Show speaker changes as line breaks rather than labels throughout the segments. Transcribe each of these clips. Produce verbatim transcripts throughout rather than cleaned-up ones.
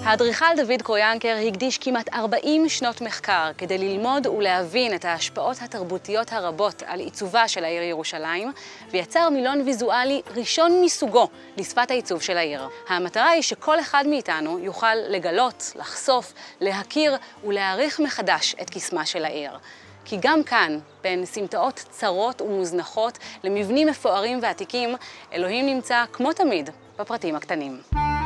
האדריכל דוד קרויינקר הקדיש כמעט ארבעים שנות מחקר כדי ללמוד ולהבין את ההשפעות התרבותיות הרבות על עיצובה של העיר ירושלים, ויצר מילון ויזואלי ראשון מסוגו לשפת העיצוב של העיר. המטרה היא שכל אחד מאיתנו יוכל לגלות, לחשוף, להכיר ולהעריך מחדש את קסמה של העיר. כי גם כאן, בין סמטאות צרות ומוזנחות למבנים מפוארים ועתיקים, אלוהים נמצא כמו תמיד בפרטים הקטנים.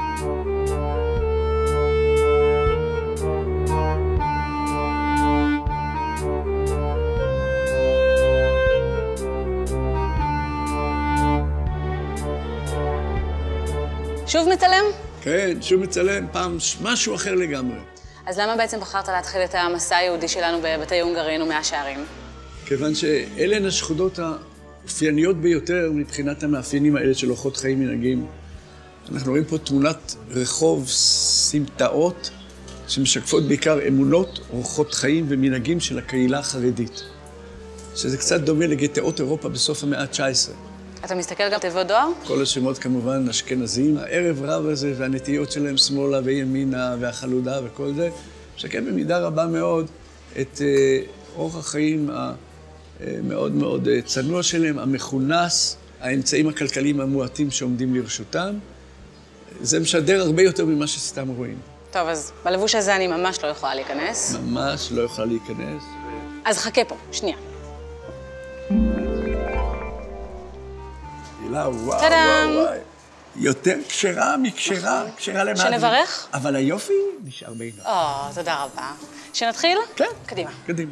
שוב מצלם?
כן, שוב מצלם, פעם משהו אחר לגמרי.
אז למה בעצם בחרת להתחיל את המסע היהודי שלנו בבתי הונגרין ומאה שערים?
כיוון שאלה הן השכונות האופייניות ביותר מבחינת המאפיינים האלה של אורחות חיים מנהגים. אנחנו רואים פה תמונת רחוב סמטאות שמשקפות בעיקר אמונות, אורחות חיים ומנהגים של הקהילה החרדית. שזה קצת דומה לגטאות אירופה בסוף המאה ה-תשע עשרה.
אתה מסתכל גם תיבות דואר?
כל השמות כמובן אשכנזים. הערב רב הזה והנטיות שלהם שמאלה וימינה והחלודה וכל זה, משקף במידה רבה מאוד את אורח החיים המאוד מאוד צנוע שלהם, המכונס, האמצעים הכלכליים המועטים שעומדים לרשותם. זה משדר הרבה יותר ממה שסתם רואים.
טוב, אז בלבוש הזה אני ממש לא יכולה להיכנס.
ממש לא יכולה להיכנס.
אז חכה פה, שנייה.
וואו, וואו, וואו. יותר כשרה מקשרה, כשרה למעט.
שנברך?
אבל היופי נשאר בינו.
או, תודה רבה. שנתחיל?
כן.
קדימה.
קדימה.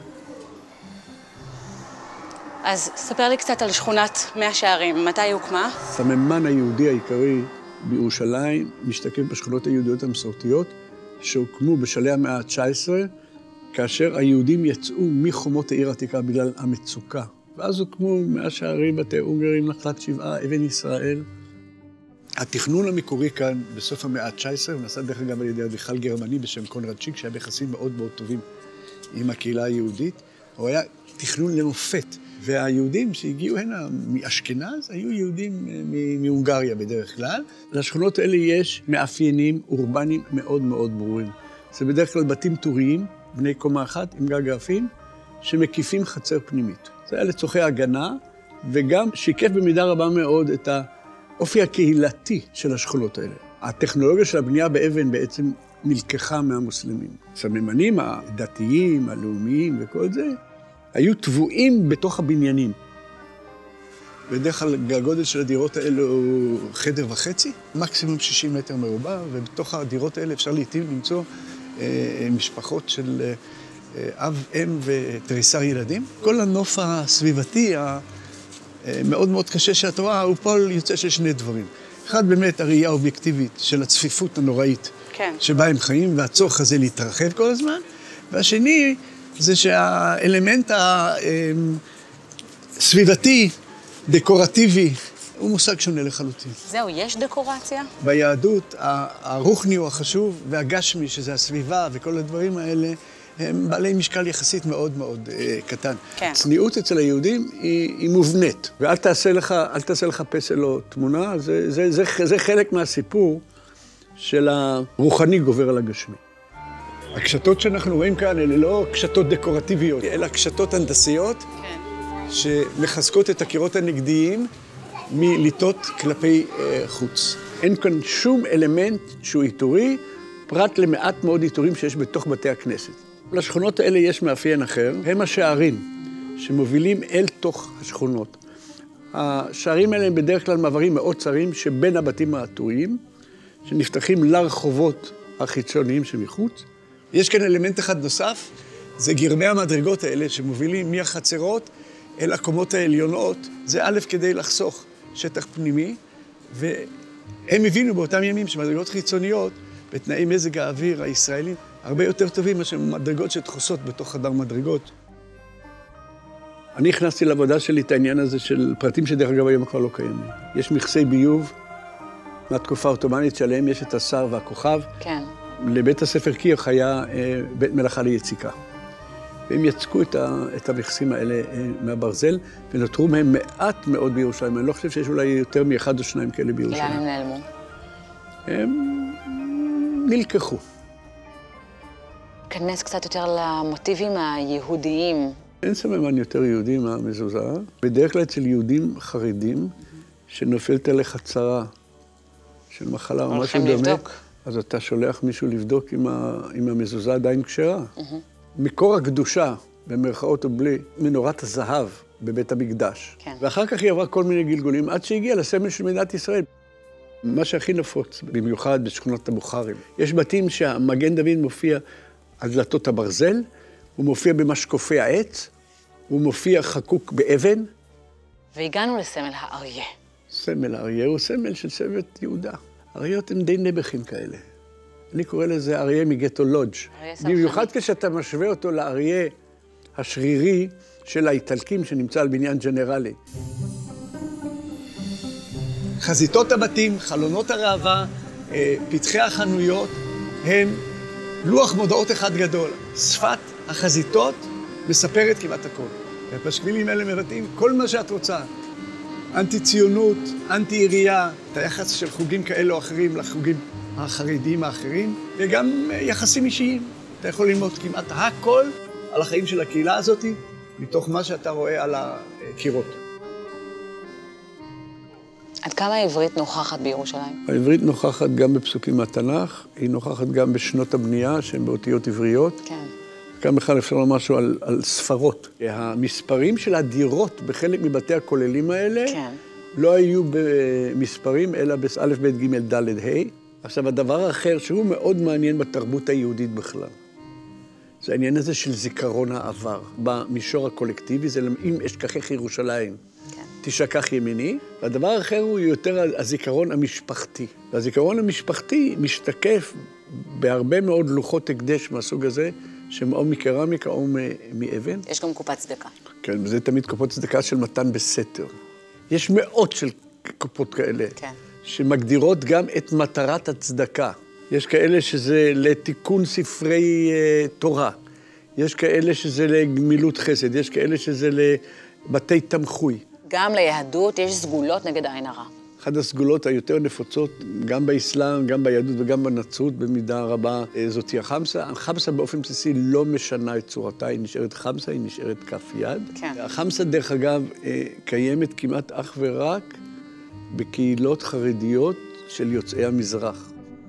אז ספר לי קצת על שכונת מאה שערים. מתי היא הוקמה?
הסממן היהודי העיקרי בירושלים משתקף בשכונות היהודיות המסורתיות, שהוקמו בשלהי המאה ה-תשע עשרה, כאשר היהודים יצאו מחומות העיר העתיקה בגלל המצוקה. ואז הוקמו מאה שערים, בתי הונגרים, נחלת שבעה, אבן ישראל. התכנון המקורי כאן בסוף המאה ה-תשע עשרה, ונעשה דרך אגב על ידי אדריכל גרמני בשם קונרד שיק, שהיה ביחסים מאוד מאוד טובים עם הקהילה היהודית. הוא היה תכנון למופת, והיהודים שהגיעו הנה מאשכנז היו יהודים מהונגריה בדרך כלל. לשכונות האלה יש מאפיינים אורבניים מאוד מאוד ברורים. זה בדרך כלל בתים טוריים, בני קומה אחת עם גג רפים, שמקיפים חצר פנימית. זה היה לצורכי הגנה, וגם שיקף במידה רבה מאוד את האופי הקהילתי של השכונות האלה. הטכנולוגיה של הבנייה באבן בעצם נלקחה מהמוסלמים. הסממנים הדתיים, הלאומיים וכל זה, היו טבועים בתוך הבניינים. בדרך כלל הגודל של הדירות האלה הוא חדר וחצי, מקסימום שישים מטר מרובע, ובתוך הדירות האלה אפשר לעתים למצוא אה, משפחות של אה, אב, אם ותריסר ילדים. כל הנוף הסביבתי המאוד מאוד קשה שאת רואה, הוא פועל יוצא של שני דברים. אחד באמת הראייה האובייקטיבית של הצפיפות הנוראית, כן. שבה הם חיים, והצורך הזה להתרחב כל הזמן. והשני זה שהאלמנט הסביבתי, דקורטיבי, הוא מושג שונה לחלוטין.
זהו, יש דקורציה?
ביהדות, הרוחני הוא החשוב, והגשמי, שזה הסביבה וכל הדברים האלה, הם בעלי משקל יחסית מאוד מאוד אה, קטן.
כן.
צניעות אצל היהודים היא, היא מובנית, ואל תעשה לך, אל תעשה לך פסל או תמונה, זה, זה, זה, זה חלק מהסיפור של הרוחני גובר על הגשמי. הקשתות שאנחנו רואים כאן, אלה לא קשתות דקורטיביות, אלא קשתות הנדסיות, כן. שמחזקות את הקירות הנגדיים מליטות כלפי אה, חוץ. אין כאן שום אלמנט שהוא עיטורי, פרט למעט מאוד עיטורים שיש בתוך בתי הכנסת. לשכונות האלה יש מאפיין אחר, הם השערים שמובילים אל תוך השכונות. השערים האלה הם בדרך כלל מעברים מאוד צרים שבין הבתים העטורים, שנפתחים לרחובות החיצוניים שמחוץ. יש כאן אלמנט אחד נוסף, זה גרמי המדרגות האלה שמובילים מהחצרות אל הקומות העליונות. זה א' כדי לחסוך שטח פנימי, והם הבינו באותם ימים שמדרגות חיצוניות, בתנאי מזג האוויר הישראלים, הרבה יותר טובים מאשר מדרגות שתחוסות בתוך חדר מדרגות. אני הכנסתי לעבודה שלי את העניין הזה של פרטים שדרך אגב היום כבר לא קיימים. יש מכסי ביוב מהתקופה העות'מאנית שעליהם יש את השר והכוכב.
כן.
לבית הספר קייח היה אה, בית מלאכה ליציקה. והם יצקו את, ה, את המכסים האלה אה, מהברזל, ונותרו מהם מעט מאוד בירושלים. אני לא חושב שיש אולי יותר מאחד או שניים כאלה בירושלים.
לאן הם נעלמו?
הם נלקחו.
כנס קצת יותר למוטיבים היהודיים.
אין סממן יותר יהודי מהמזוזה. בדרך כלל אצל יהודים חרדים, שנופלת עליך צרה של מחלה או משהו דומה,
לבדוק.
אז אתה שולח מישהו לבדוק אם, ה... אם המזוזה עדיין כשרה. Mm-hmm. מקור הקדושה, במרכאות או בלי, מנורת הזהב בבית המקדש.
כן.
ואחר כך היא עברה כל מיני גלגולים, עד שהגיעה לסמל של מדינת ישראל. מה שהכי נפוץ, במיוחד בשכונות הבוכרים. יש בתים שהמגן דוד מופיע על דלתות הברזל, הוא מופיע במשקופי העץ, הוא מופיע חקוק באבן.
והגענו לסמל האריה.
סמל האריה הוא סמל של שבט יהודה. אריות הם די נבחים כאלה. אני קורא לזה אריה מגטו לודג'. במיוחד כשאתה משווה אותו לאריה השרירי של האיטלקים שנמצא על בניין ג'נרלי. חזיתות הבתים, חלונות הראווה, פתחי החנויות, הם לוח מודעות אחד גדול. שפת החזיתות מספרת כמעט הכל. הפשקווילים האלה מבטאים כל מה שאת רוצה. אנטי-ציונות, אנטי-עירייה, את היחס של חוגים כאלה או אחרים לחוגים החרדיים האחרים, וגם יחסים אישיים. אתה יכול ללמוד כמעט הכל על החיים של הקהילה הזאת, מתוך מה שאתה רואה על הקירות.
עד כמה העברית נוכחת בירושלים?
העברית נוכחת גם בפסוקים מהתנ"ך, היא נוכחת גם בשנות הבנייה, שהן באותיות עבריות.
כן. גם
בכלל אפשר לומר משהו על, על ספרות. המספרים של הדירות בחלק מבתי הכוללים האלה,
כן.
לא היו במספרים, אלא באלף, בית, ג', ד', ה'. עכשיו, הדבר האחר שהוא מאוד מעניין בתרבות היהודית בכלל, זה העניין הזה של זיכרון העבר. במישור הקולקטיבי, זה אם אשכחך ירושלים, כן. תשכח ימיני. והדבר האחר הוא יותר הזיכרון המשפחתי. והזיכרון המשפחתי משתקף בהרבה מאוד לוחות הקדש מהסוג הזה, שהם או מקרמיקה או מאבן.
יש גם קופת צדקה.
כן, וזה תמיד קופות צדקה של מתן בסתר. יש מאות של קופות כאלה,
כן.
שמגדירות גם את מטרת הצדקה. יש כאלה שזה לתיקון ספרי uh, תורה. יש כאלה שזה לגמילות חסד. יש כאלה שזה לבתי תמחוי.
גם ליהדות יש סגולות נגד עין הרע.
אחת הסגולות היותר נפוצות, גם באסלאם, גם ביהדות וגם בנצרות, במידה רבה, זאת היא החמסה. החמסה באופן בסיסי לא משנה את צורתה, היא נשארת חמסה, היא נשארת כף יד.
כן.
החמסה, דרך אגב, קיימת כמעט אך ורק בקהילות חרדיות של יוצאי המזרח.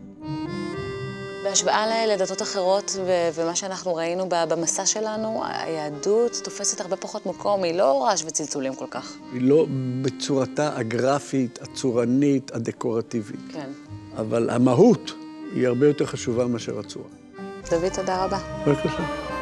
בהשוואה לדתות אחרות ומה שאנחנו ראינו במסע שלנו, היהדות תופסת הרבה פחות מקום, היא לא רעש וצלצולים כל כך.
היא לא בצורתה הגרפית, הצורנית, הדקורטיבית.
כן.
אבל המהות היא הרבה יותר חשובה מאשר הצורה.
דוד, תודה רבה.
בבקשה.